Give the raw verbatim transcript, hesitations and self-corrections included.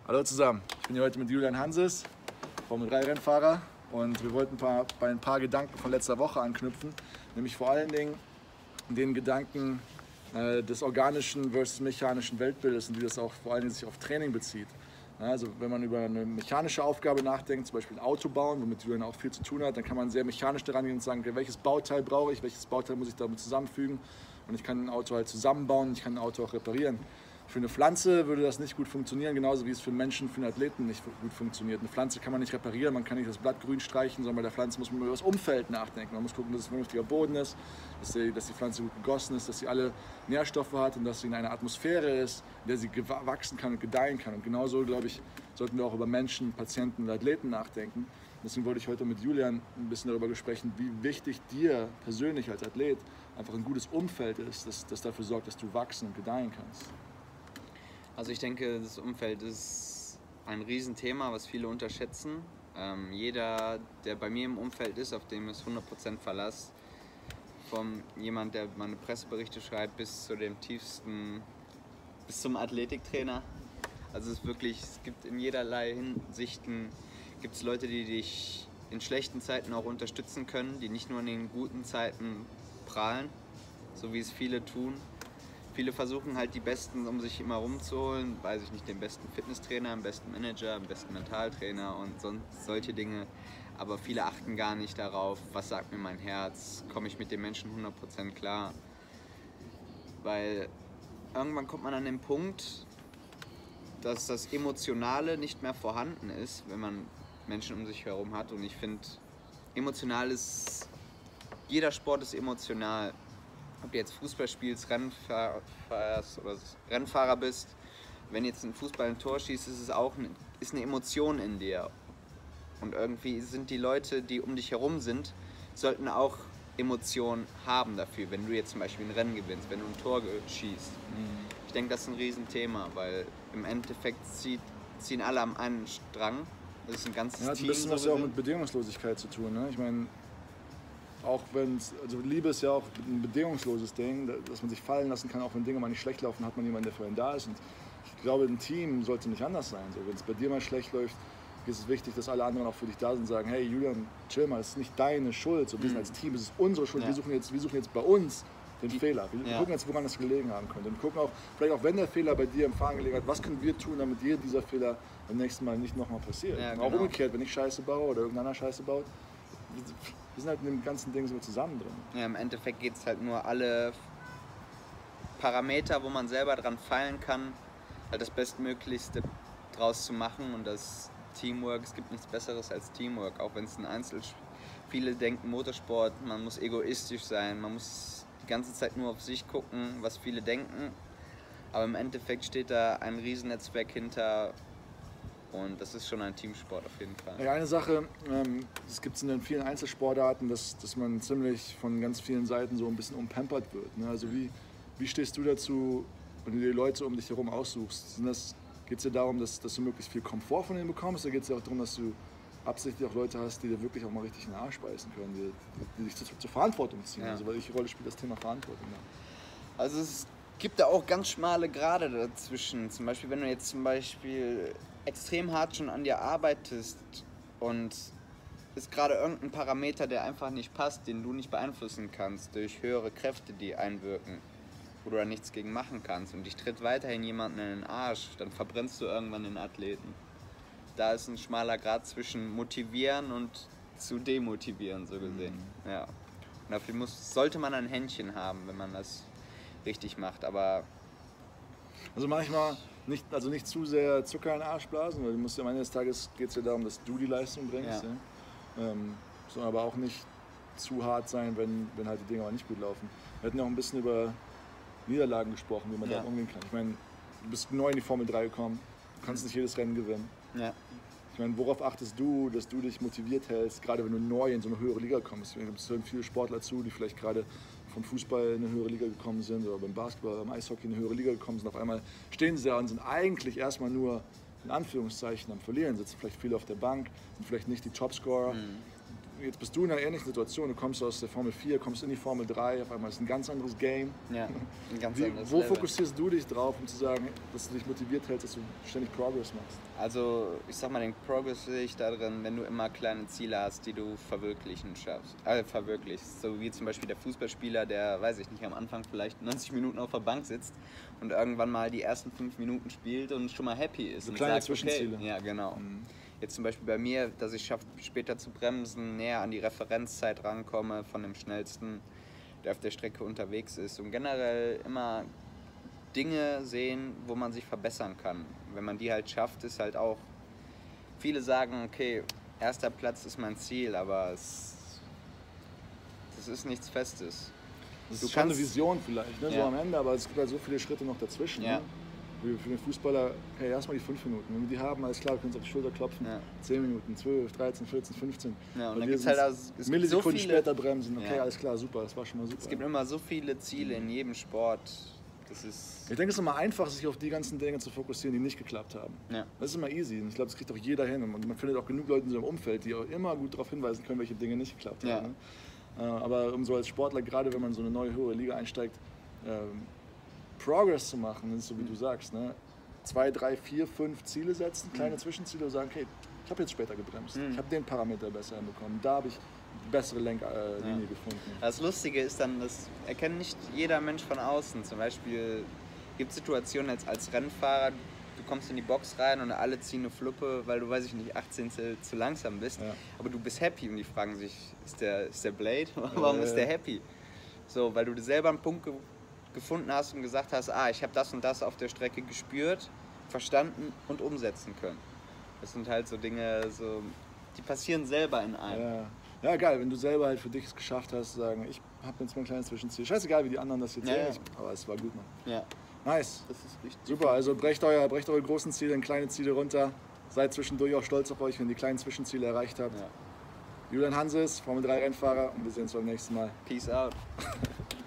Hallo zusammen, ich bin hier heute mit Julian Hanses, Formel drei Rennfahrer, und wir wollten ein paar, bei ein paar Gedanken von letzter Woche anknüpfen, nämlich vor allen Dingen den Gedanken äh, des organischen versus mechanischen Weltbildes und wie das auch vor allen Dingen sich auf Training bezieht. Ja, also wenn man über eine mechanische Aufgabe nachdenkt, zum Beispiel ein Auto bauen, womit Julian auch viel zu tun hat, dann kann man sehr mechanisch daran gehen und sagen, okay, welches Bauteil brauche ich, welches Bauteil muss ich damit zusammenfügen, und ich kann ein Auto halt zusammenbauen, ich kann ein Auto auch reparieren. Für eine Pflanze würde das nicht gut funktionieren, genauso wie es für einen Menschen, für einen Athleten nicht gut funktioniert. Eine Pflanze kann man nicht reparieren, man kann nicht das Blatt grün streichen, sondern bei der Pflanze muss man über das Umfeld nachdenken. Man muss gucken, dass es ein vernünftiger Boden ist, dass die, dass die Pflanze gut gegossen ist, dass sie alle Nährstoffe hat und dass sie in einer Atmosphäre ist, in der sie wachsen kann und gedeihen kann. Und genauso, glaube ich, sollten wir auch über Menschen, Patienten und Athleten nachdenken. Deswegen wollte ich heute mit Julian ein bisschen darüber sprechen, wie wichtig dir persönlich als Athlet einfach ein gutes Umfeld ist, das, das dafür sorgt, dass du wachsen und gedeihen kannst. Also ich denke, das Umfeld ist ein Riesenthema, was viele unterschätzen. Ähm, jeder, der bei mir im Umfeld ist, auf dem ist hundert Prozent Verlass. Von jemand, der meine Presseberichte schreibt, bis zu dem tiefsten, bis zum Athletiktrainer. Also es ist wirklich, es gibt in jederlei Hinsichten, gibt es Leute, die dich in schlechten Zeiten auch unterstützen können, die nicht nur in den guten Zeiten prahlen, so wie es viele tun. Viele versuchen halt die Besten um sich immer rumzuholen, weiß ich nicht, den besten Fitnesstrainer, den besten Manager, den besten Mentaltrainer und sonst solche Dinge. Aber viele achten gar nicht darauf, was sagt mir mein Herz, komme ich mit dem Menschen hundert Prozent klar. Weil irgendwann kommt man an den Punkt, dass das Emotionale nicht mehr vorhanden ist, wenn man Menschen um sich herum hat. Und ich finde, emotional ist, jeder Sport ist emotional. Ob du jetzt Fußball spielst, Rennfahr oder Rennfahrer bist, wenn jetzt ein Fußball ein Tor schießt, ist es auch eine, ist eine Emotion in dir. Und irgendwie sind die Leute, die um dich herum sind, sollten auch Emotionen haben dafür, wenn du jetzt zum Beispiel ein Rennen gewinnst, wenn du ein Tor schießt. Mhm. Ich denke, das ist ein Riesenthema, weil im Endeffekt zieht, ziehen alle am einen Strang. Das ist ein ganzes Team. Ja, das hat ein bisschen was ja auch mit Bedingungslosigkeit zu tun. Ne? Ich meine, auch wenn es, also Liebe ist ja auch ein bedingungsloses Ding, dass man sich fallen lassen kann, auch wenn Dinge mal nicht schlecht laufen, hat man jemanden, der für einen da ist. Und ich glaube, ein Team sollte nicht anders sein. So, wenn es bei dir mal schlecht läuft, ist es wichtig, dass alle anderen auch für dich da sind und sagen, hey Julian, chill mal, das ist nicht deine Schuld. So, wir sind als Team, es ist unsere Schuld. Ja. Wir, suchen jetzt, wir suchen jetzt bei uns den Die, Fehler. Wir ja. gucken jetzt, woran das gelegen haben könnte. Und gucken auch, vielleicht auch wenn der Fehler bei dir im Fahren gelegen hat, was können wir tun, damit dir dieser Fehler beim nächsten Mal nicht nochmal passiert. Ja, genau. Auch umgekehrt, wenn ich Scheiße baue oder irgendeiner Scheiße baut, wir sind halt in dem ganzen Ding so zusammen drin. Ja, im Endeffekt geht es halt nur alle Parameter, wo man selber dran feilen kann, halt das Bestmöglichste draus zu machen, und das Teamwork, es gibt nichts Besseres als Teamwork, auch wenn es ein Einzelspiel. Viele denken Motorsport, man muss egoistisch sein, man muss die ganze Zeit nur auf sich gucken, was viele denken, aber im Endeffekt steht da ein Riesennetzwerk hinter. Und das ist schon ein Teamsport auf jeden Fall. Ja, eine Sache, ähm, das gibt es in den vielen Einzelsportarten, dass, dass man ziemlich von ganz vielen Seiten so ein bisschen umpampert wird. Ne? Also wie, wie stehst du dazu, wenn du die Leute um dich herum aussuchst? Geht es dir darum, dass, dass du möglichst viel Komfort von ihnen bekommst, oder geht es dir auch darum, dass du absichtlich auch Leute hast, die dir wirklich auch mal richtig in den Arsch beißen können, die, die dich zur, zur Verantwortung ziehen? Ja. Also welche Rolle spielt das Thema Verantwortung? Ja. Also es gibt da auch ganz schmale Grade dazwischen. Zum Beispiel, wenn du jetzt zum Beispiel extrem hart schon an dir arbeitest und ist gerade irgendein Parameter, der einfach nicht passt, den du nicht beeinflussen kannst durch höhere Kräfte, die einwirken, wo du da nichts gegen machen kannst, und dich tritt weiterhin jemanden in den Arsch, dann verbrennst du irgendwann den Athleten. Da ist ein schmaler Grad zwischen motivieren und zu demotivieren, so gesehen. Mhm. Ja. Und dafür muss, sollte man ein Händchen haben, wenn man das richtig macht, aber... Also manchmal nicht, also nicht zu sehr Zucker in den Arsch blasen, weil du musst, am Ende des Tages geht es ja darum, dass du die Leistung bringst. Ja. Ja? Ähm, sondern aber auch nicht zu hart sein, wenn, wenn halt die Dinge mal nicht gut laufen. Wir hatten ja auch ein bisschen über Niederlagen gesprochen, wie man ja. da umgehen kann. Ich meine, du bist neu in die Formel drei gekommen, du kannst nicht jedes Rennen gewinnen. Ja. Ich meine, worauf achtest du, dass du dich motiviert hältst, gerade wenn du neu in so eine höhere Liga kommst? Es hören viele Sportler zu, die vielleicht gerade vom Fußball in eine höhere Liga gekommen sind oder beim Basketball, beim Eishockey in eine höhere Liga gekommen sind. Auf einmal stehen sie da und sind eigentlich erstmal nur in Anführungszeichen am Verlieren, sitzen vielleicht viele auf der Bank, sind vielleicht nicht die Topscorer. Mhm. jetzt bist du in einer ähnlichen Situation, du kommst aus der Formel vier, kommst in die Formel drei, auf einmal ist ein ganz anderes Game. Ja, ein ganz Wie, anderes wo Level. fokussierst du dich drauf, um zu sagen, dass du dich motiviert hältst, dass du ständig Progress machst? Also ich sag mal, den Progress sehe ich darin, wenn du immer kleine Ziele hast, die du verwirklichen schaffst, äh, verwirklichst. So wie zum Beispiel der Fußballspieler, der, weiß ich nicht, am Anfang vielleicht neunzig Minuten auf der Bank sitzt und irgendwann mal die ersten fünf Minuten spielt und schon mal happy ist. So und kleine sagt, Zwischenziele. Okay, ja, genau. Mhm. Jetzt zum Beispiel bei mir, dass ich schaffe, später zu bremsen, näher an die Referenzzeit rankomme von dem Schnellsten, der auf der Strecke unterwegs ist. Und generell immer Dinge sehen, wo man sich verbessern kann. Wenn man die halt schafft, ist halt auch... Viele sagen, okay, erster Platz ist mein Ziel, aber es, das ist nichts Festes. Das Du ist schon eine kannst- Vision vielleicht, ne, so Ja. am Ende, aber es gibt halt so viele Schritte noch dazwischen. Ja. Ne? Für, für den Fußballer, okay, erstmal die fünf Minuten. Wenn wir die haben, alles klar, wir können uns auf die Schulter klopfen. Ja. zehn Minuten, zwölf, dreizehn, vierzehn, fünfzehn. Ja, und Bei dann dir gibt's halt sind's also- es gibt Millisekunden so viele- später bremsen. Okay, Ja. alles klar, super, das war schon mal super. Es gibt immer so viele Ziele in jedem Sport. Das ist... Ich denke, es ist immer einfach, sich auf die ganzen Dinge zu fokussieren, die nicht geklappt haben. Ja. Das ist immer easy. Und ich glaube, das kriegt auch jeder hin. Und man findet auch genug Leute in seinem Umfeld, die auch immer gut darauf hinweisen können, welche Dinge nicht geklappt Ja. haben. Ne? Äh, Aber um so als Sportler, gerade wenn man so eine neue höhere Liga einsteigt, ähm, Progress zu machen, das ist so wie du sagst. Ne? Zwei, drei, vier, fünf Ziele setzen, kleine Zwischenziele und sagen, okay, ich habe jetzt später gebremst. Mhm. Ich habe den Parameter besser hinbekommen. Da habe ich die bessere Lenklinie äh, Linie Ja. gefunden. Das Lustige ist dann, das erkennt nicht jeder Mensch von außen. Zum Beispiel gibt es Situationen als, als Rennfahrer, du kommst in die Box rein und alle ziehen eine Fluppe, weil du, weiß ich nicht, achtzehn zu, zu langsam bist. Ja. Aber du bist happy und die fragen sich, ist der, ist der Blade? Warum Ja, ist ja. der happy? So, weil du selber einen Punkt ge gefunden hast und gesagt hast, ah, ich habe das und das auf der Strecke gespürt, verstanden und umsetzen können. Das sind halt so Dinge, so, die passieren selber in einem. Ja. ja, geil, wenn du selber halt für dich es geschafft hast, zu sagen, ich habe jetzt mein kleines Zwischenziel. Scheißegal, wie die anderen das jetzt Ja, sehen, ja. ich- aber es war gut, Mann. Ja, Nice. das ist richtig. Super, also brecht, euer, brecht eure großen Ziele in kleine Ziele runter. Seid zwischendurch auch stolz auf euch, wenn ihr die kleinen Zwischenziele erreicht habt. Ja. Julian Hanses, Formel drei Rennfahrer und wir sehen uns beim nächsten Mal. Peace out.